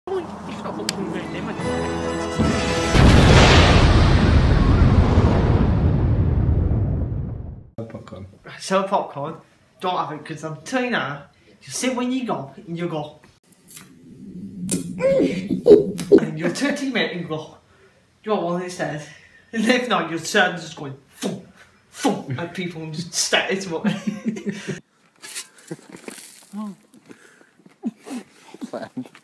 It's not what we really limit. Popcorn. Sell popcorn. Don't have it because I'm telling you now. You sit when you go and you go. And you'll turn to your mate and go, do you want one of these stairs? And if not, you'll turn just going, thump, thump, and people will just start it up. Plan.